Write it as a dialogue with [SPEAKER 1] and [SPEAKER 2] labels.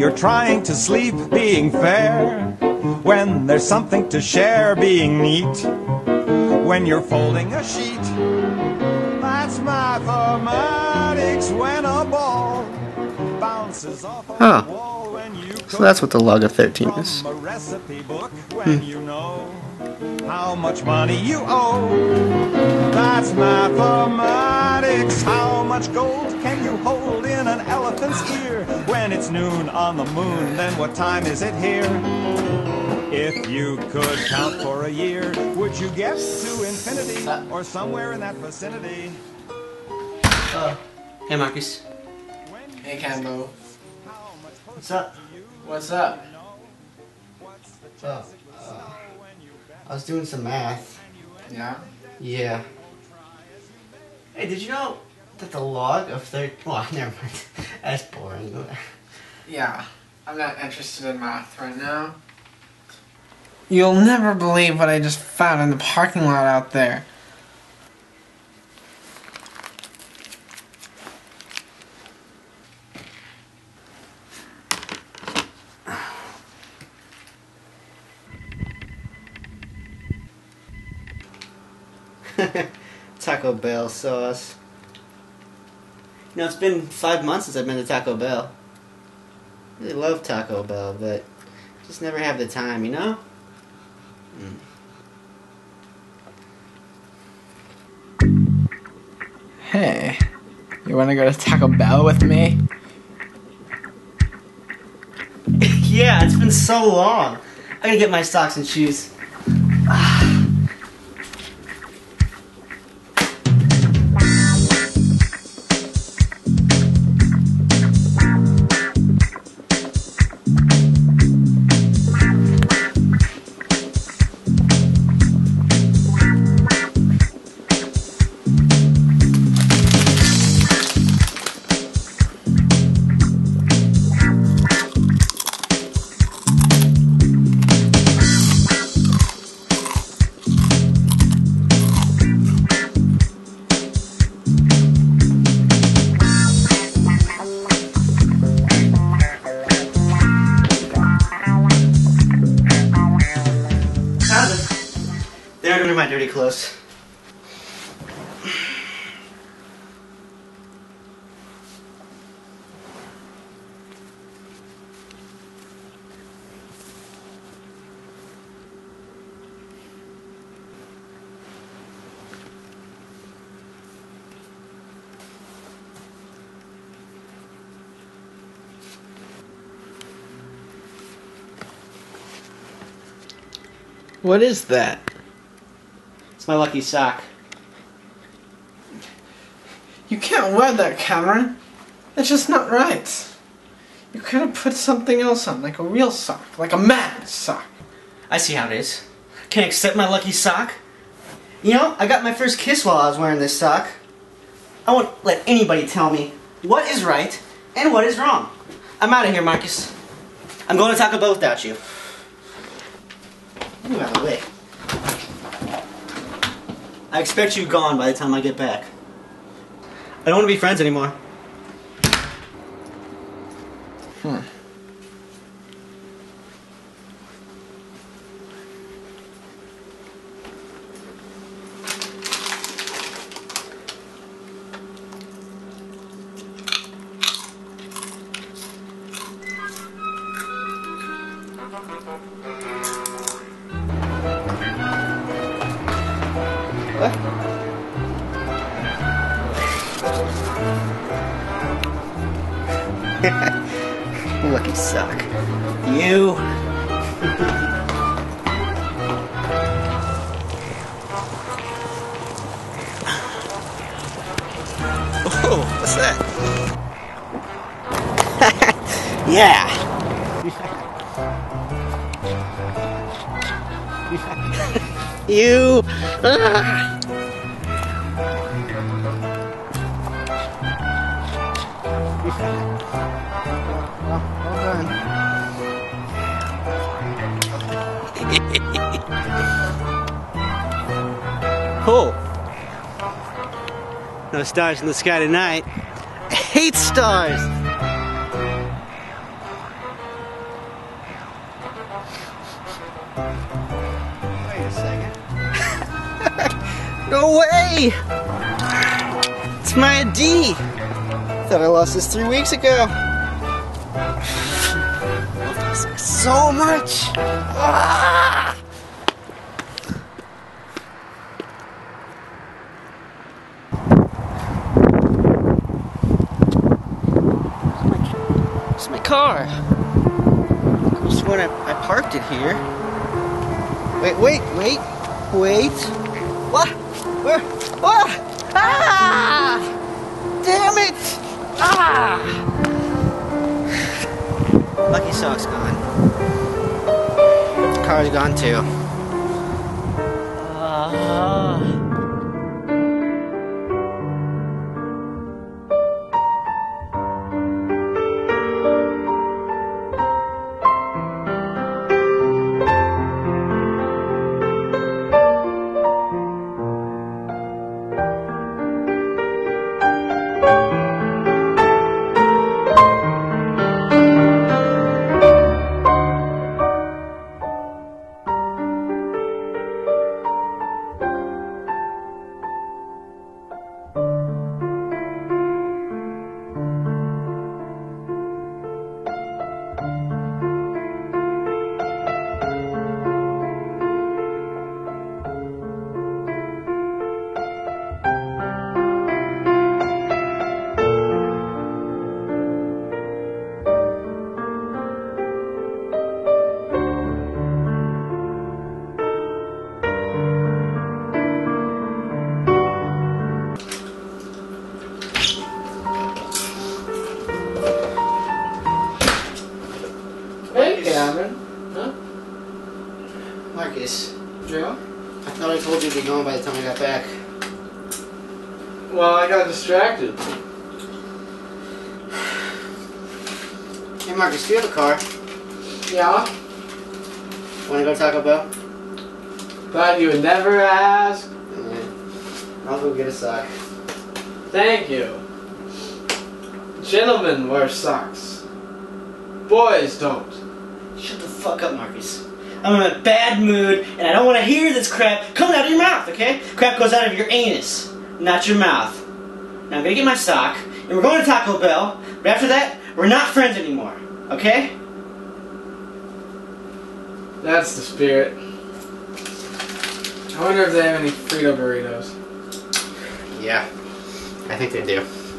[SPEAKER 1] you're trying to sleep, being fair. When there's something to share, being neat. When you're folding a sheet, that's mathematics. When a ball bounces off a wall, when you
[SPEAKER 2] so that's what the log of 13 is.
[SPEAKER 1] from a recipe book, when you know how much money you owe, that's mathematics. How much gold can you hold in an elephant's ear? When it's noon on the moon, then what time is it here? If you could count for a year, would you get to infinity or somewhere in that vicinity?
[SPEAKER 2] Hey Marcus.
[SPEAKER 3] Hey Cambo.
[SPEAKER 2] What's up?
[SPEAKER 3] What's up?
[SPEAKER 2] Oh, I was doing some math.
[SPEAKER 3] Yeah?
[SPEAKER 2] Yeah. Hey, did you know that the log of 13... Well, never mind. That's boring.
[SPEAKER 3] Yeah. I'm not interested in math right now. You'll never believe what I just found in the parking lot out there.
[SPEAKER 2] Taco Bell sauce. You know, it's been 5 months since I've been to Taco Bell. I really love Taco Bell, but just never have the time, you know?
[SPEAKER 3] Hey, you wanna go to Taco Bell with me?
[SPEAKER 2] Yeah, it's been so long. I gotta get my socks and shoes. They're under my dirty clothes.
[SPEAKER 3] What is that?
[SPEAKER 2] It's my lucky sock.
[SPEAKER 3] You can't wear that, Cameron. It's just not right. You could have put something else on, like a real sock, like a man's sock.
[SPEAKER 2] I see how it is. Can't accept my lucky sock? You know, I got my first kiss while I was wearing this sock. I won't let anybody tell me what is right and what is wrong. I'm out of here, Marcus. I'm going to Taco Bell without you. Move out of the way. I expect you gone by the time I get back. I don't want to be friends anymore. What? Lucky sock. You. Oh, what's that? Yeah. You. Cool. No stars in the sky tonight. I hate stars. Wait a second. No way! It's my ID! Thought I lost this 3 weeks ago. Love this so much! Ah! It's my car. I could have sworn I parked it here. Wait. What? Where? What? Ah! Damn it! Ah! Lucky Sock's gone. The car's gone too.
[SPEAKER 3] Huh?
[SPEAKER 2] Marcus,
[SPEAKER 3] Joe?
[SPEAKER 2] I thought I told you to be gone by the time I got back.
[SPEAKER 3] Well, I got distracted.
[SPEAKER 2] Hey Marcus, do you have a car?
[SPEAKER 3] Yeah?
[SPEAKER 2] Wanna go to Taco Bell?
[SPEAKER 3] Thought you would never ask.
[SPEAKER 2] Yeah. I'll go get a sock.
[SPEAKER 3] Thank you. Gentlemen wear socks. Boys don't.
[SPEAKER 2] Shut the fuck up, Marcus. I'm in a bad mood, and I don't want to hear this crap coming out of your mouth, okay? Crap goes out of your anus, not your mouth. Now I'm gonna get my sock, and we're going to Taco Bell, but after that, we're not friends anymore, okay?
[SPEAKER 3] That's the spirit. I wonder if they have any Frito burritos.
[SPEAKER 2] Yeah, I think they do.